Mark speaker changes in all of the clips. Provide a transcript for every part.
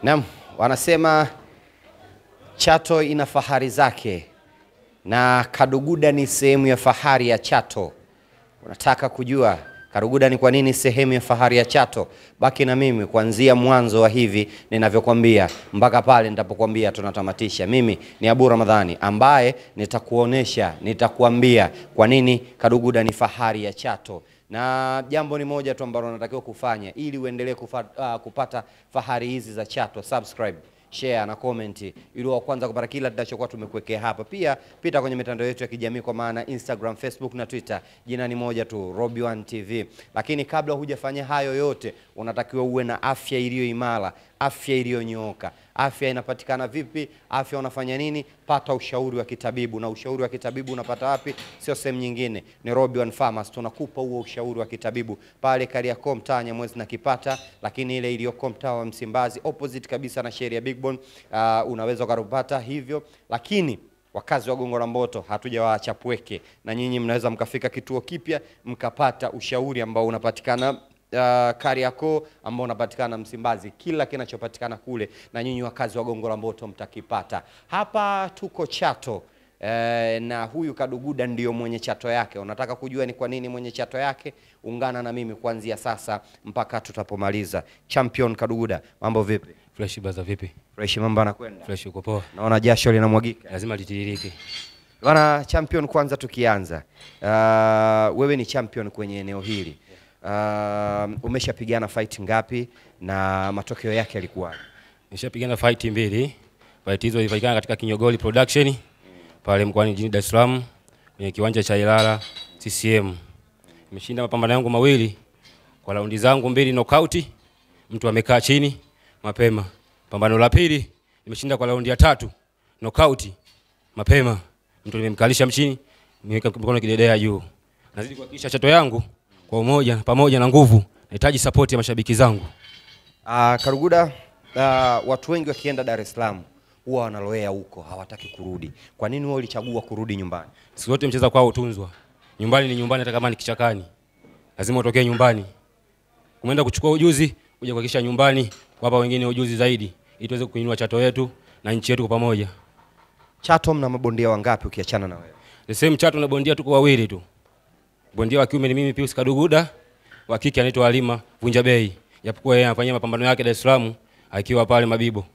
Speaker 1: Naam, wanasema Chato ina fahari zake na Kaduguda ni sehemu ya fahari ya Chato. Unataka kujua Kaduguda ni kwa nini sehemu ya fahari ya Chato? Baki na mimi kuanzia mwanzo wa hivi ninavyokuambia mpaka pale nitapokuambia tunatamatisha. Mimi ni Abu Ramadhani ambaye nitakuambia kwa nini Kaduguda ni fahari ya Chato. Na jambo ni moja tu ambalo unatakiwa kufanya ili uendelee kupata fahari hizi za Chato. Subscribe, share na comment ili wa kwanza kupata kila tunachokuwa tumekuwekea hapa. Pia pita kwenye mitandao yetu ya kijamii kwa maana Instagram, Facebook na Twitter. Jina ni moja tu, Robi1 TV. Lakini kabla hujafanya hayo yote, unatakiwa uwe na afya iliyo imara, afya iliyonyooka. Afya inapatikana vipi? Afya unafanya nini? Pata ushauri wa kitabibu. Na ushauri wa kitabibu unapata wapi? Sio sehemu nyingine, ni Robi1 Pharmacy. Tunakupa huo ushauri wa kitabibu pale Kariakoo mtaa Nyamwezi na Kipata, lakini ile iliyoko mtaa wa Msimbazi opposite kabisa na sheria Big Bone, unaweza ukapata hivyo. Lakini wakazi wa Gongo la Mboto hatujawaacha pweke, na nyinyi mnaweza mkafika kituo kipya mkapata ushauri ambao unapatikana Kariakoo, ambao unapatikana Msimbazi. Kila kinachopatikana kule na nyinyi wakazi wa Gongo la Mboto mtakipata. Hapa tuko Chato, na huyu Kaduguda ndio mwenye Chato yake. Unataka kujua ni kwa nini mwenye Chato yake? Ungana na mimi kuanzia sasa mpaka tutapomaliza. Champion Kaduguda, mambo vipi?
Speaker 2: Fresh baza vipi?
Speaker 1: Fresh, mambo yanakwenda?
Speaker 2: Fresh, uko poa?
Speaker 1: Naona jasho linamwagika.
Speaker 2: Lazima litiririke.
Speaker 1: Bwana champion, kwanza tukianza, wewe ni champion kwenye eneo hili. Umeshapigana fight ngapi na matokeo yake yalikuwa?
Speaker 2: Nimeshapigana fight 2. Fight hizo zilifanyika katika Kinyogoli Production pale mkoani jijini Dar es Salaam kwenye kiwanja cha Ilala CCM. Nimeshinda mapambano yangu mawili kwa raundi zangu 2 knockout. Mtu amekaa chini mapema. Pambano la pili nimeshinda kwa raundi ya 3 knockout mapema. Mtu nimemkalisha mchini, nimeweka mkono kidedea juu. Nazidi kuhakikisha Chato yangu kwa umoja pamoja na nguvu. Nahitaji support ya mashabiki zangu.
Speaker 1: Kaduguda, watu wengi wakienda Dar es Salaam huwa wanaloea huko, hawataki kurudi. Kwa nini wewe ulichagua kurudi nyumbani?
Speaker 2: Siku zote mcheza kwao utunzwa. Nyumbani ni nyumbani, hata kama ni kichakani. Lazima utokee nyumbani. Umeenda kuchukua ujuzi, uje kuhakikisha nyumbani kuwapa wengine ujuzi zaidi ili tuweze kuinua Chato yetu na nchi yetu kwa pamoja.
Speaker 1: Chato mna mabondia wangapi ukiachana na wewe?
Speaker 2: The same Chato na bondia tuko wawili tu. Bondia wa kiume ni mimi Pius Kaduguda, wa kike anaitwa Halima Vunjabei. Japokuwa yeye anafanya mapambano yake Dar es Salaam akiwa pale Mabibo.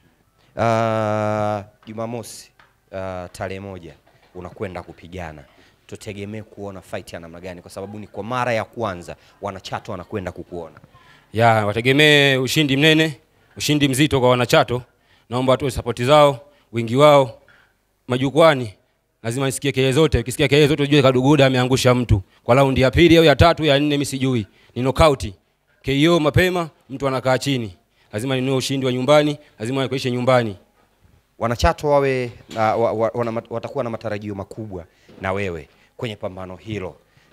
Speaker 1: Jumamosi tarehe 1 unakwenda kupigana. Tutegemee kuona fight ya namna gani, kwa sababu ni kwa mara ya kwanza wanachato wanakwenda kukuona?
Speaker 2: Ya, wategemee ushindi mnene, ushindi mzito kwa wanachato. Naomba watu support zao, wingi wao majukwani. Lazima nisikie kelele zote. Ukisikia kelele zote ujue Kaduguda ameangusha mtu. Kwa raundi ya 2 au ya 3 ya 4 mimi sijui. Ni knockout. KO mapema, mtu anakaa chini. Lazima ninue ushindi wa nyumbani, lazima wakuishe nyumbani.
Speaker 1: Wanachato watakuwa na matarajio makubwa na wewe kwenye pambano hilo.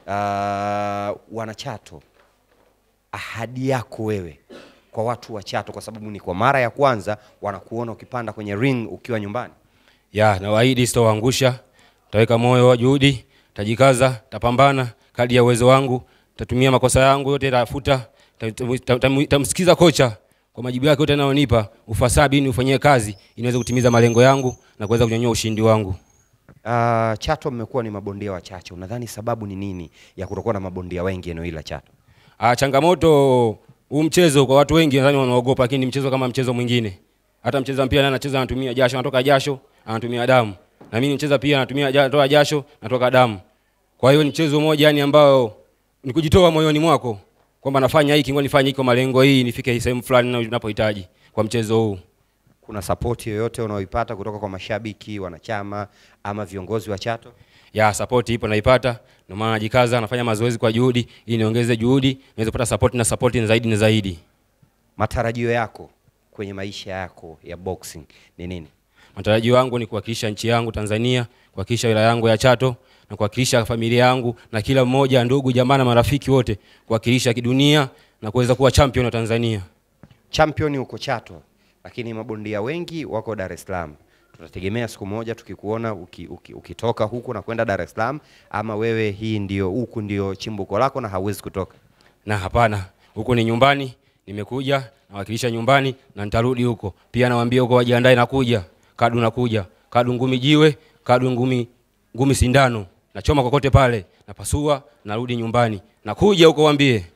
Speaker 1: Wanachato, ahadi yako wewe kwa watu wa Chato, kwa sababu ni kwa mara ya kwanza wanakuona ukipanda kwenye ring ukiwa nyumbani?
Speaker 2: Ya, na waahidi sitawaangusha. Taweka moyo wa juhudi, tajikaza, tapambana kadri ya uwezo wangu, tatumia makosa yangu yote tafuta, tamsikiza kocha kwa majibu yake yote anayonipa, ufasaha ni ufanyie kazi inaweza kutimiza malengo yangu na kuweza kunyanyua ushindi wangu.
Speaker 1: Chato mmekuwa ni mabondia wachache. Unadhani sababu ni nini ya kutokuwa na mabondia wengi eneo hili la Chato?
Speaker 2: Changamoto huu mchezo kwa watu wengi nadhani wanaogopa, lakini mchezo kama mchezo mwingine. Hata mcheza mpira anacheza anatumia jasho, anatoka jasho, anatumia damu. Na mimi mcheza pia natoa jasho, natoka damu. Kwa hiyo ni mchezo mmoja yani ambao ni kujitoa moyoni mwako kwamba nafanya hiki, ngoja nifanye hiki kwa malengo hii, nifike sehemu fulani na ninapohitaji kwa mchezo huu.
Speaker 1: Kuna support yoyote unaoipata kutoka kwa mashabiki, wanachama ama viongozi wa Chato?
Speaker 2: Ya, support ipo naipata. Ndio maana najikaza, nafanya mazoezi kwa juhudi ili niongeze juhudi, niweze kupata support na support ni zaidi na zaidi. Matarajio
Speaker 1: yako kwenye maisha yako ya boxing ni nini?
Speaker 2: Matarajio yangu ni kuwakilisha nchi yangu Tanzania, kuwakilisha wilaya yangu ya Chato na kuwakilisha familia yangu na kila mmoja, ndugu jamaa na marafiki wote, kuwakilisha kidunia na kuweza kuwa champion wa Tanzania.
Speaker 1: Champion uko Chato, lakini mabondia wengi wako Dar es Salaam. Tutategemea siku moja tukikuona ukitoka huku na kwenda Dar es Salaam, ama wewe huku ndio chimbuko lako na hauwezi kutoka?
Speaker 2: Na hapana, huko ni nyumbani, Nimekuja nawakilisha nyumbani na nitarudi huko. Pia nawaambia huko wajiandae nakuja. Kadu nakuja. Kadu ngumi jiwe, kadu ngumi sindano. Nachoma kokote pale, napasua, narudi nyumbani. Nakuja huko waambie.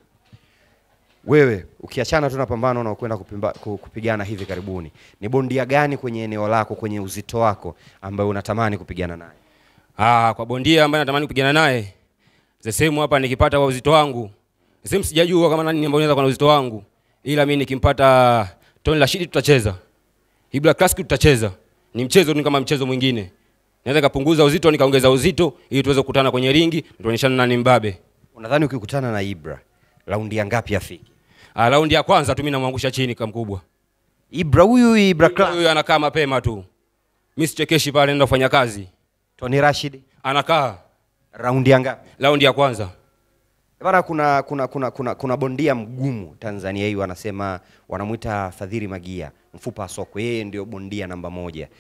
Speaker 1: Wewe ukiachana tu na pambano na kwenda kupigana hivi karibuni, ni bondia gani kwenye eneo lako, kwenye uzito wako ambaye unatamani kupigana naye?
Speaker 2: Kwa bondia ambaye natamani kupigana naye, the same hapa nikipata kwa uzito wangu. The same sijajua kama nani ambaye anaweza kwa uzito wangu. Ila mimi nikimpata Tony Rashid tutacheza. Ibra Classic tutacheza. Ni mchezo ni kama mchezo mwingine. Naweza kupunguza uzito nikaongeza uzito ili tuweze kukutana kwenye ringi, tuonyeshane nani mbabe.
Speaker 1: Unadhani ukikutana na Ibra, raundi ya ngapi afiki?
Speaker 2: Raundi ya kwanza tu mimi namwangusha chini kama mkubwa.
Speaker 1: Ibra Ibra Classic
Speaker 2: huyu anakaa mapema tu. Mimi sichekeshi pale nenda kufanya kazi.
Speaker 1: Tony Rashid
Speaker 2: anakaa
Speaker 1: raundi ya ngapi?
Speaker 2: Raundi ya kwanza.
Speaker 1: Bana kuna bondia mgumu Tanzania hii wanasema wanamuita Fadhili Magia, mfupa soko. Yeye ndio bondia namba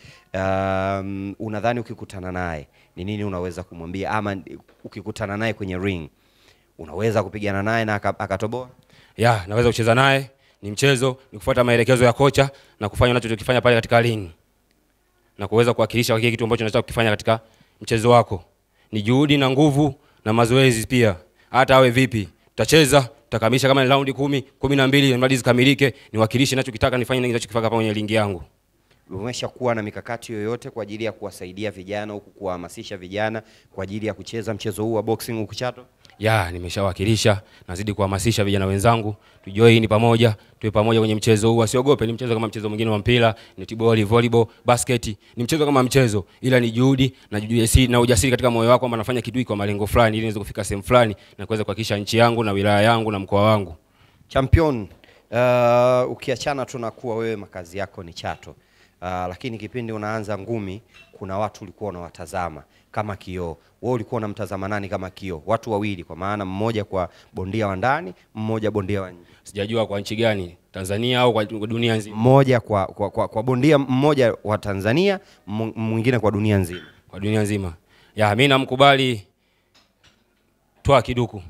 Speaker 1: 1. Unadhani ukikutana naye ni nini unaweza kumwambia, ama ukikutana naye kwenye ring unaweza kupigana naye na akatoboa?
Speaker 2: Naweza kucheza naye. Ni mchezo, ni kufuata maelekezo ya kocha na kufanya unachokifanya pale katika ring. Na kuweza kuwakilisha kile kitu ambacho unataka kukifanya katika mchezo wako. Ni juhudi na nguvu na mazoezi pia. Hata awe vipi, tutacheza, tutakamilisha kama ni raundi 10, 12 mradi zikamilike, niwakilishe ninachokitaka nifanye ninachokifanya hapa kwenye ringi yangu.
Speaker 1: Umeshakuwa na mikakati yoyote kwa ajili ya kuwasaidia vijana huku, kuhamasisha vijana kwa ajili ya kucheza mchezo huu wa boxing huku Chato?
Speaker 2: Nimeshawakilisha, nazidi kuhamasisha vijana wenzangu, tujoin pamoja, tuwe pamoja kwenye mchezo huu. Wasiogope, ni mchezo kama mchezo mwingine wa mpira, netball, volleyball, basket, ni mchezo kama mchezo, ila ni juhudi na ujasiri katika moyo wako kwamba nafanya kitu kwa malengo fulani ili niweze kufika sehemu fulani na kuweza kuhakikisha nchi yangu na wilaya yangu na mkoa wangu.
Speaker 1: Champion, ukiachana tu na kuwa wewe makazi yako ni Chato, lakini kipindi unaanza ngumi kuna watu ulikuwa unawatazama kama kioo. Wewe ulikuwa unamtazama nani kama kioo? Watu wawili, kwa maana mmoja kwa bondia wa ndani, mmoja bondia wa nje.
Speaker 2: Sijajua kwa nchi gani, Tanzania au kwa dunia nzima.
Speaker 1: Mmoja kwa bondia mmoja wa Tanzania, mwingine kwa dunia nzima.
Speaker 2: Kwa dunia nzima. Mimi namkubali Twaha Kiduku.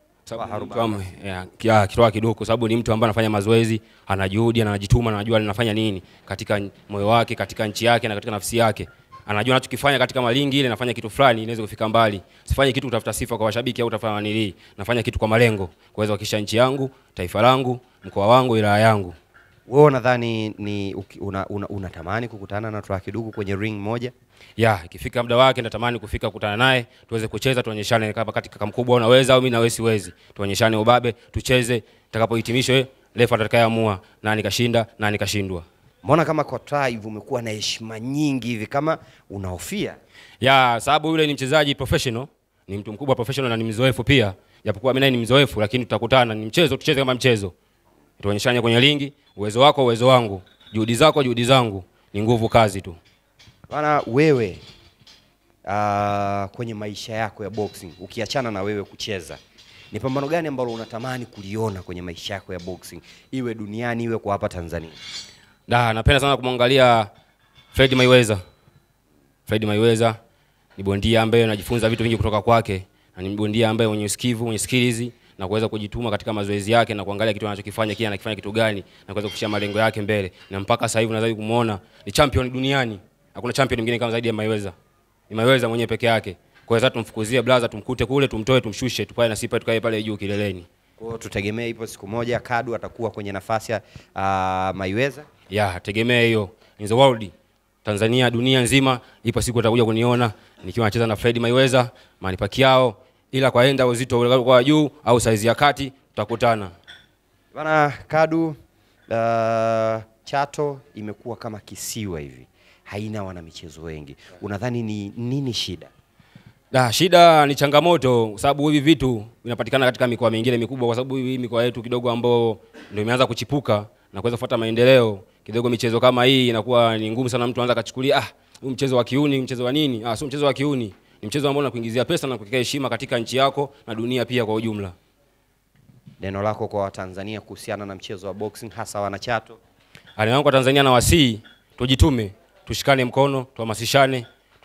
Speaker 2: Twaha Kiduku sababu ni mtu ambaye anafanya mazoezi, ana juhudi, anajituma, anajua anafanya nini katika moyo wake, katika nchi yake na katika nafsi yake. Anajua anachokifanya katika malingi ile, nafanya kitu fulani inaweza kufika mbali. Sifanye kitu kutafuta sifa kwa washabiki au utafanya nini. Nafanya kitu kwa malengo, kuweza kuhakikisha nchi yangu, taifa langu, mkoa wangu, wilaya yangu.
Speaker 1: Wewe unadhani unatamani kukutana na Twaha Kiduku kwenye ring moja?
Speaker 2: Ikifika muda wake natamani kufika kukutana naye, tuweze kucheza, tuonyeshane kama katika mkubwa unaweza au mimi na wewe siwezi. Tuonyeshane ubabe, tucheze, tutakapohitimisha refa atakayeamua nani kashinda, nani kashindwa.
Speaker 1: Mbona kama kwa Twaha hivi umekuwa na heshima nyingi hivi, kama unahofia?
Speaker 2: Sababu yule ni mchezaji professional, ni mtu mkubwa professional na ni mzoefu pia. Japokuwa mimi ni mzoefu, lakini tutakutana, ni mchezo, tucheze kama mchezo. Tuonyeshane kwenye ringi, uwezo wako uwezo wangu, juhudi zako juhudi zangu, ni nguvu kazi tu.
Speaker 1: Bana wewe kwenye maisha yako ya boxing, ukiachana na wewe kucheza, ni pambano gani ambalo unatamani kuliona kwenye maisha yako ya boxing, iwe duniani iwe kwa hapa Tanzania?
Speaker 2: Napenda sana kumwangalia Fred Mayweather. Fred Mayweather ni bondia ambaye anajifunza vitu vingi kutoka kwake, na ni bondia ambaye mwenye usikivu, mwenye skills na kuweza kujituma katika mazoezi yake na kuangalia kitu anachokifanya kile anakifanya kitu gani na kuweza kufikia malengo yake mbele. Na mpaka sasa hivi unaweza kumuona ni champion duniani. Hakuna champion mwingine kama zaidi ya Mayweather. Ni Mayweather mwenyewe peke yake. Kwa hiyo tumfukuzie blaza, tumkute kule, tumtoe, tumshushe, tupae na sipa tukae pale juu kileleni.
Speaker 1: Kwa hiyo tutegemee ipo siku moja Kadu atakuwa kwenye nafasi ya Mayweather?
Speaker 2: Tegemea hiyo. In the world, Tanzania, dunia nzima, ipo siku atakuja kuniona nikiwa nacheza na Fred Mayweather, Manny Pacquiao, ila kwa enda uzito kwa juu au size ya kati tutakutana.
Speaker 1: Bana Kadu, Chato imekuwa kama kisiwa hivi, haina wana michezo wengi. Unadhani ni nini shida?
Speaker 2: Shida ni changamoto, kwa sababu hivi vitu vinapatikana katika mikoa mingine mikubwa, kwa sababu hii mikoa yetu kidogo ambao ndio imeanza kuchipuka na kuweza kufuata maendeleo. Kidogo michezo kama hii inakuwa ni ngumu sana, mtu anaanza kachukulia huu mchezo wa kiuni, mchezo wa nini? Sio mchezo wa kiuni. Ni mchezo ambao unakuingizia pesa na kukuwekea heshima katika nchi yako na dunia pia kwa ujumla.
Speaker 1: Neno lako kwa Watanzania kuhusiana na mchezo wa boxing, hasa wana Chato?
Speaker 2: Neno langu kwa Tanzania na wasii, tujitume, tushikane mkono, tuhamasishane,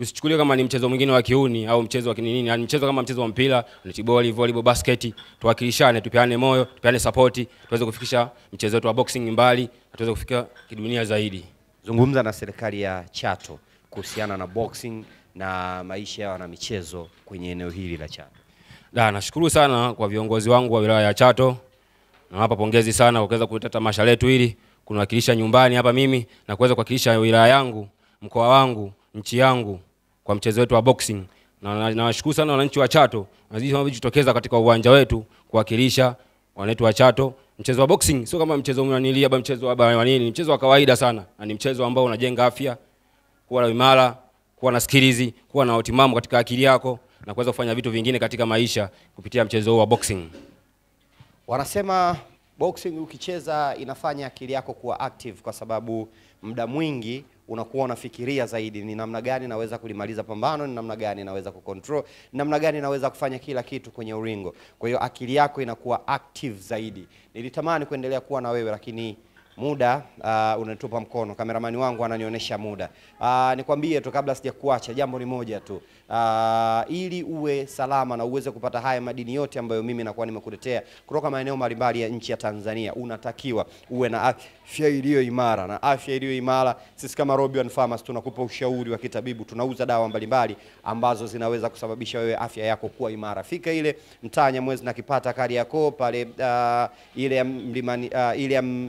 Speaker 2: tusichukulie kama ni mchezo mwingine wa kiuni au mchezo wa kinini, yani mchezo kama mchezo wa mpira, netball, volleyball, basket, tuwakilishane, tupeane moyo, tupeane support, tuweze kufikisha mchezo wetu wa boxing mbali, tuweze kufika kidunia zaidi.
Speaker 1: Zungumza na serikali ya Chato kuhusiana na boxing na maisha ya wana michezo kwenye eneo hili la Chato.
Speaker 2: Nashukuru sana kwa viongozi wangu wa wilaya ya Chato. Na hapa pongezi sana kwa kuweza kuleta tamasha letu hili, kunawakilisha nyumbani hapa mimi na kuweza kuwakilisha wilaya yangu, mkoa wangu, nchi yangu kwa mchezo wetu wa boxing. Na nawashukuru sana wananchi wa Chato wanaojitokeza katika uwanja wetu kuwakilisha wanetu wa Chato. Mchezo wa boxing sio kama mchezo mnanilia hapa, mchezo wa nini, mchezo wa kawaida sana, na ni mchezo ambao unajenga afya, kuwa imara, kuwa na skills, kuwa na utimamu katika akili yako na kuweza kufanya vitu vingine katika maisha kupitia mchezo wa boxing.
Speaker 1: Wanasema boxing ukicheza inafanya akili yako kuwa active kwa sababu muda mwingi unakuwa unafikiria zaidi ni namna gani naweza kulimaliza pambano, ni namna gani naweza kucontrol, ni namna gani naweza kufanya kila kitu kwenye uringo. Kwa hiyo akili yako inakuwa active zaidi. Nilitamani kuendelea kuwa na wewe lakini muda unatupa mkono. Kameramani wangu ananionyesha muda. Nikwambie tu kabla sijakuacha jambo ni moja tu. Ili uwe salama na uweze kupata haya madini yote ambayo mimi nakuwa nimekuletea kutoka maeneo mbalimbali ya nchi ya Tanzania, unatakiwa uwe na afya iliyo imara. Na afya iliyo imara, sisi kama Robian Farmers tunakupa ushauri wa kitabibu. Tunauza dawa mbalimbali ambazo zinaweza kusababisha wewe afya yako kuwa imara. Fika ile Mtanya Mwezi na Kipata Kariakoo pale ile mlimani ile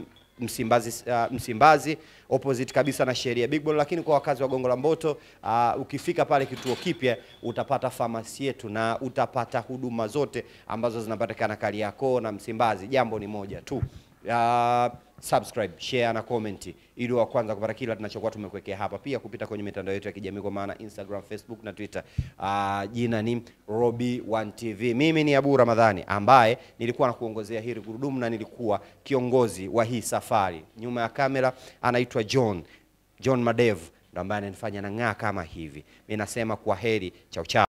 Speaker 1: Msimbazi opposite kabisa na sheria Big Ball. Lakini kwa wakazi wa Gongo la Mboto, ukifika pale kituo kipya utapata famasi yetu na utapata huduma zote ambazo zinapatikana Kariakoo na Msimbazi. Jambo ni moja tu, subscribe, share na comment ili wa kwanza kupata kila tunachokuwa tumekuwekea hapa. Pia kupita kwenye mitandao yetu ya kijamii kwa maana Instagram, Facebook na Twitter. Jina ni Robi1 TV. Mimi ni Abu Ramadhani ambaye nilikuwa nakuongozea hili gurudumu na nilikuwa kiongozi wa hii safari. Nyuma ya kamera anaitwa John Madev, ndo ambaye ananifanya na ng'aa kama hivi. Mimi nasema kwa heri, chao chao.